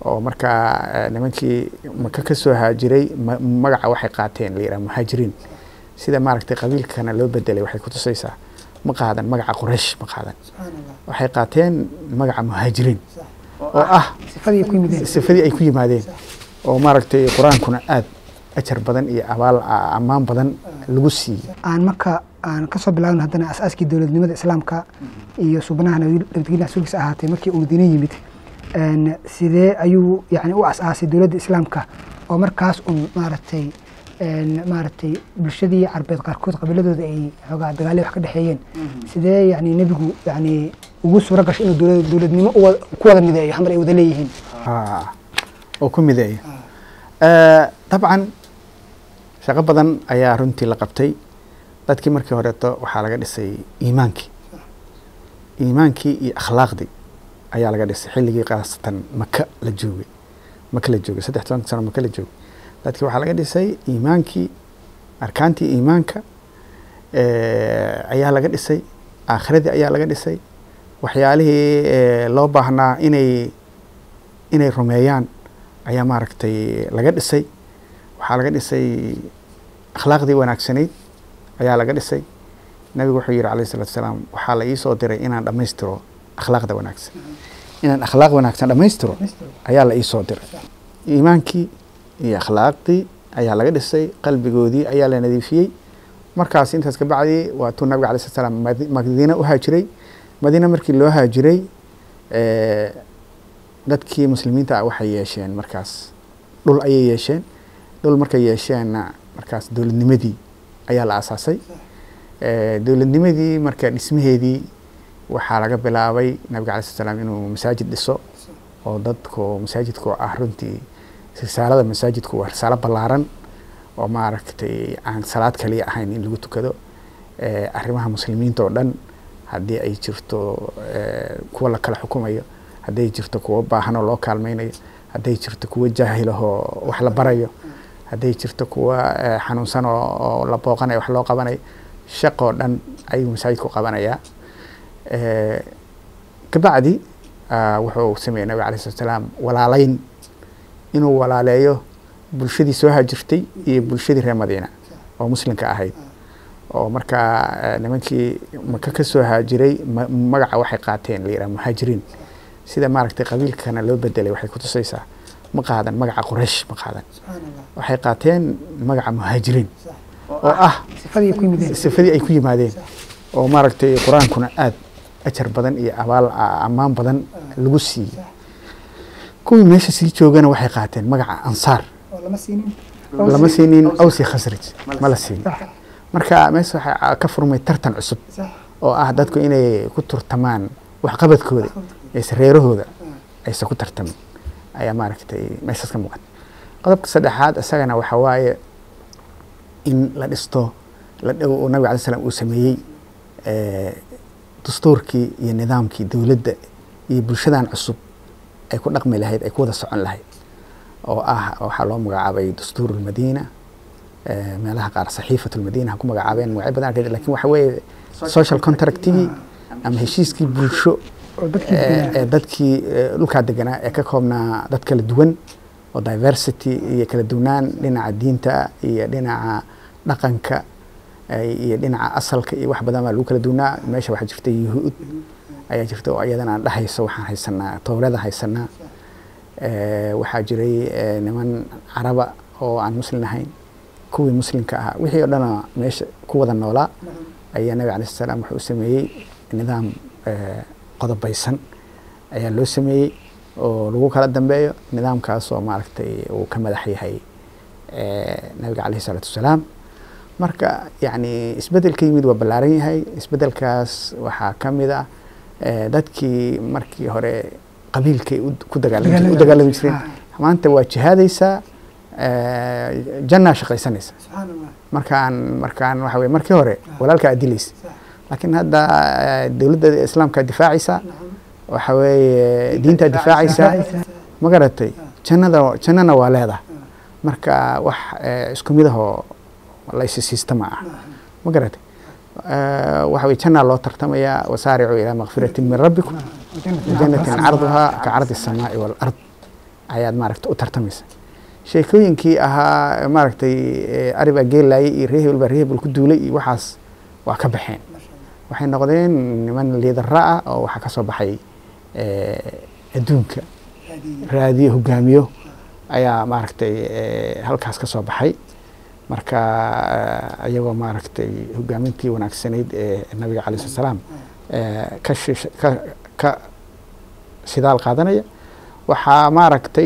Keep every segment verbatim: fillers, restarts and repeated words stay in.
oo markaa nimankii maka ka soo haajiray magaca waxay qaateen la yiraahdo muhaajiriin sida maaragtay qabiilkana loo bedelay waxay ku tusaysaa ma qaadan magaca quraysh ma qaadan waxay qaateen magaca muhaajiriin oo ah sifadii ku yimaadeen sifadii ay ku yimaadeen oo maaragtay quraankuna aad ajar badan iyo abaal ammaan badan lagu siiyay aan marka aan ka soo bilaabno haddana asaaskii dawladnimada islaamka iyo subnaha nabadgelyada rasuulkiisa ahaatay markii uu Madiina yimid een sidee ayuu yani u asaasay dawladda islaamka oo markaas uu maaragtay een maaragtay bulshadii carbeed qaarkood qabiiladooda ay xogaa dagaal wax ka dhaxeeyeen sidee yani nabigu yani ugu suura gashay inuu dawlad dawladnimo ku wada mideeyo xamar ay wada leeyihiin ah oo ku mideeyo ee dabcan shaqo badan ayaa runtii la qabtay dadkii markii horeeto waxaa laga dhisay iimaankii iimaankii iyo akhlaaqdii ayaa laga dhisay xilligii qaasatan maka la joogay maka la joogay saddex toban sano maka la joogay dadkii waxaa laga dhisay iimaankii arkaantii iimaanka ayaa laga dhisay aakhiradii ayaa laga dhisay waxyaalihii loo baahnaa inay inay rumeeyaan ayaa maaragtay laga dhisay waxaa laga dhisay akhlaaqdii wanaagsanayd ayaa laga dhisay nabigu wuxuu yiri calayhi salaatu wasalaam waxaa la ii soo diray inaan dhammaystiro akhlaaqda wanaagsan inaan akhlaaq wanaagsan dhammaystiro ayaa la ii soo diray iimaankii iyo akhlaaqdii ayaa laga dhisay qalbigoodii ayaa la nadiifiyey markaas intaas ka bacdi waa tuu nabiga calayhi salaatu wasalaam Madiina u haajiray Madiina markii loo haajiray ee dadkii muslimiinta ah waxay yeesheen markaas dhul ayay yeesheen dhul markay yeesheenna markaas dawladnimadii ayaa la asaasay ee dawladnimadii marka dhismaheedii waxaa laga bilaabay nabiga calayhi salaam inuu masaajid dhiso oo dadku masaajidku ah runtii risaalada masaajidku waa risaalo ballaaran oo maaragtay aan salaad kaliya ahayn in lagu tukado ee arrimaha muslimiinta oo dhan haddii ay jirto kuwa la kala xukumayo hadday jirto kuwa baahan oo loo kaalmaynayo hadday jirto kuwa jaahil oo wax la barayo hadday jirto kuwa xanuunsan oo la booqanayo wax loo qabanayo shaqo dhan ayuu masaajidku qabanayaa ee kabacdi wuxuu sameeyay nabiga calayhi salaam walaalayn inuu walaaleeyo bulshadii soo haajirtay iyo bulshadii reer Madiina oo muslimka ahayd oo markaa nimankii maka ka soo haajiray magaca waxay qaateen la yiraahdo muhaajiriin sida maaragtay qabiilkana loo bedelay waxay ku tusaysaa ma qaadan magaca quraysh ma qaadan waxay qaateen magaca muhaajiriin oo ah sifadii ku yimaadeen sifadii ay ku yimaadeen oo maaragtay quraankuna aad ajar badan iyo abaal ammaan badan lagu siiyay kuwii meesha sii joogana waxay qaateen magaca ansaar lama siinin lama siinin awsi khasraj ma la siin marka meesha waxa ka furmay tartan cusub oo ah dadku inay ku turtamaan wax qabadkooda ee sareerahooda ay ku tartamaan ayaa maaragtay meeshaas ka muuqata qodobka saddexaad asagana waxa waaye in la dhisto la dhaw nabiga calayhi salaam uu sameeyay ee dastuurkii iyo nidaamkii dawladda iyo bulshadan cusub ay ku dhaqmi lahayd ay ku wada socon lahayd oo ah waxa loo magacaabay dastuurul Madiina ee meelaha qaar saxiifatul Madiina ku magacaabeen magacyo badan laakiin waxa weeye social contractii ama heshiiskii bulsho ee dadkii dhulka deganaa ee ka koobnaa dad kala duwan oo diversity iyo kala duwanaan dhinaca diinta iyo dhinaca dhaqanka iyo dhinaca asalka iyo wax badan lagu kala duwanaa meesha waxa jirtay yuhuud ayaa jirta oo ayadana aan dhahayso waxaan haysanaa towrada haysanaa ee waxa jiray niman caraba oo aan muslim ahayn kuwii muslimka ah wixii oo dhan meesha ku wada noolaa ayaa nabiga calayhi salaam wuxuu sameeyay nidaam qodobaysan ayaa loo sameeyay oo lagu kala dambeeyo nidaamkaas oo maaragtay uu ka madax yahay ee nabiga calayhi salaatu wasalaam marka yani isbedelka yimid waa ballaaran yahay isbedelkaas waxaa ka mid ah dadkii markii hore qabiilkay ku dagaalamay u dagaalami jireen maanta waa jihaadaysaa janna shaqaysanaysa markaan markaan waxa weeye markii hore walaalka adilaysa laakiin hadda dawladda islaamka difaacaysa waxa weeye diinta difaacaysa ma garatay jannada jannana waa leedahay marka wax isku mid ah oo la system ah ma garatay waxa weeye janna loo tartamaya wasaaricu ila maghfiratin min rabbikum jannatin arduha ka ardi as-samaa'i wal ard ayaad maaragtay u tartamaysa sheekooyinkii ahaa maaragtay ari baa geelaayay iyo reer hebel baa reer hebel ku duulay iyo waxaas waa ka baxeen waxay noqdeen niman liidara ah oo waxaa ka soo baxay adduunka raadiyo hogaamiyo ayaa maaragtay halkaas ka soo baxay marka iyagoo maaragtay hogaamintii wanaagsanayd ee nabiga calayhi salaam ka ka ka sidaal qaadanaya waxaa maaragtay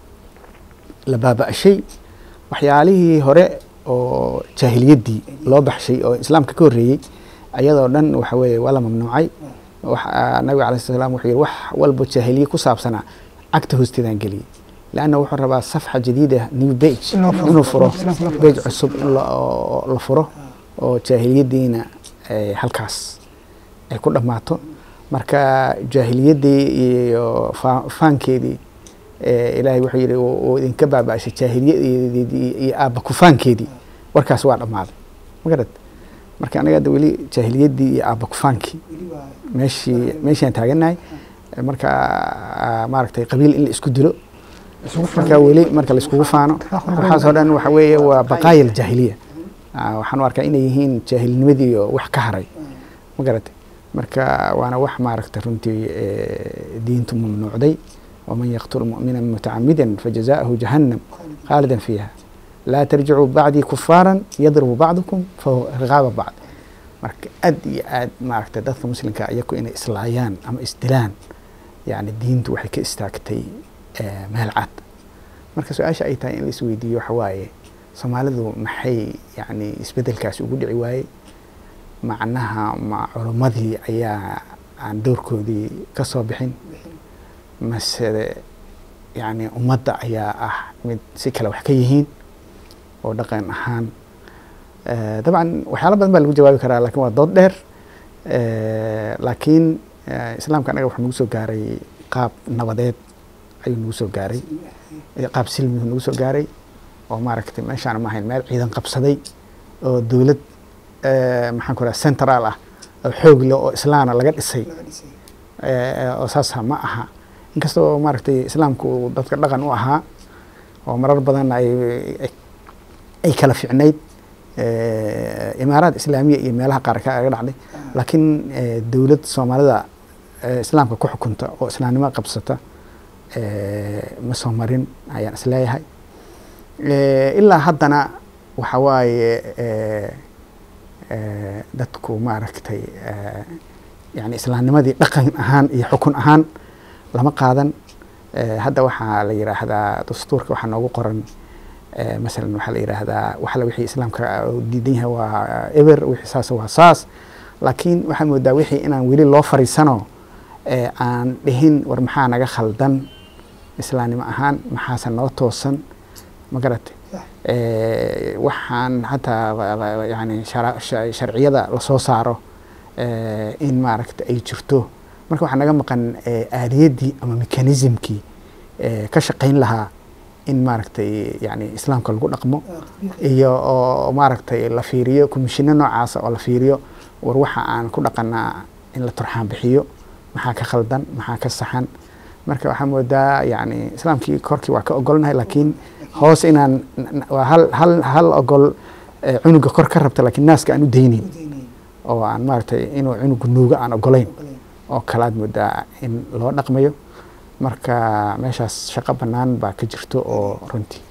la baaba'shay waxyaalihii hore oo jaahiliyaddii loo baxshay oo islaamka ka horreeyey ayadoo dhan waxa weeye waa la mamnuucay nabiga calayhi salaam wuxuu yidhi wax walba jaahiliye ku saabsanaa cagta hoosteedaan geliyey لأنه وحنا ربا صفحة جديدة نيو بيج إنه فره بيج عصب لفره وجاهلية دينا هالكاس كل ما تو مركا جاهلية دي فان كيدي إلهي وحيري وإن كبع بعش جاهلية دي دي أبكو فان كيدي وركاس واحد مال ما قدرت مركا أنا قاعد أقولي جاهلية دي أبكو فان كي ماشي ماشي أنت عجناي مركا ماركتي قبيل اللي اسكدلو marka weli marka la iskugu faano waxaas oo dhan waxa weeye waa baqaayil jaahiliya waxaan arkaa inay yihiin jaahilnimadii iyo wax ka haray ma garatay marka waana wax maaragtay runtii diintu mamnuucday waman yaqtul mu'mina mutacammidan fajazaa'uhu jahannam khaalidan fiiha laa tarjicu bacdii kufaaran yadribu bacdukum fariqaaba bacd marka aad iyo aad maaragtay dadka muslimka iyaku inay islaayaan ama isdilaan yani diintu waxay ka istaagtay meel cad marka su-aasha ay tahay in la isweydiiyo waxa waaye soomaalidu maxay yani isbedelkaasi ugu dhici waayey macnaha ma culimmadii ayaa aan doorkoodii ka soo bixin mase yani ummadda ayaa ah mid si kale wax ka yihiin oo dhaqan ahaan dabcan waxyaala badan baa lagu jawaabi karaa lakin waa dood dheer laakiin islaamka anaga waxaa nagu soo gaaray qaab nabadeed ayuu nagu soo gaaray qaab silmi nagu soo gaaray oo maaragtay meeshaan ma ahayn meel ciidan qabsaday oo dowlad maxaan ku rahaa central ah oo xoog leh oo islaana laga dhisay oo saasa ma aha inkastoo maaragtay islaamku dadka dhaqan u ahaa oo marar badan ay ay kala ficnayd imaaraad islaamiya iyo meelaha qaar ka dhacday laakiin dowlad soomaalida islaamka ku xukunta oo islaamnimo qabsata ma soo marin ayaan isleeyahay ilaa haddana waxa waaye dadku maaragtay yani islaamnimadii dhaqan ahaan iyo xukun ahaan lama qaadan hadda waxaa la yiraahdaa dastuurka waxaa noogu qoran masalan waxaa la yiraahdaa waxala wixii islaamka diidan yahay waa eber wixii saas waa saas laakiin waxaa moodaa wixii inaan weli loo fariisano aan dhihin war maxaa naga khaldan islaamnimo ahaan maxaase noo toosan ma garatay waxaan hataa yani sharciyada lasoo saaro in maaragta ay jirto marka waxaa naga maqan aaliyaddii ama mechanismkii ka shaqayn lahaa in maaragtay yani islaamka lagu dhaqmo iyo oo maaragtay la fiiriyo komishino noocaasa oo la fiiriyo war waxa aan ku dhaqanaa in la turxaan bixiyo maxaa ka khaldan maxaa ka saxan marka waxaa moodaa yani islaamkii korkii waa ka ogolnahay laakiin hoos inaan waa hal hal hal ogol cunuga kor ka rabta laakiin naaska aan u daynin oo aan maaragtay inuu cunuga nuuga aan ogolayn oo kalaad moodaa in loo dhaqmayo marka meeshaas shaqo bannaan baa ka jirto oo runtii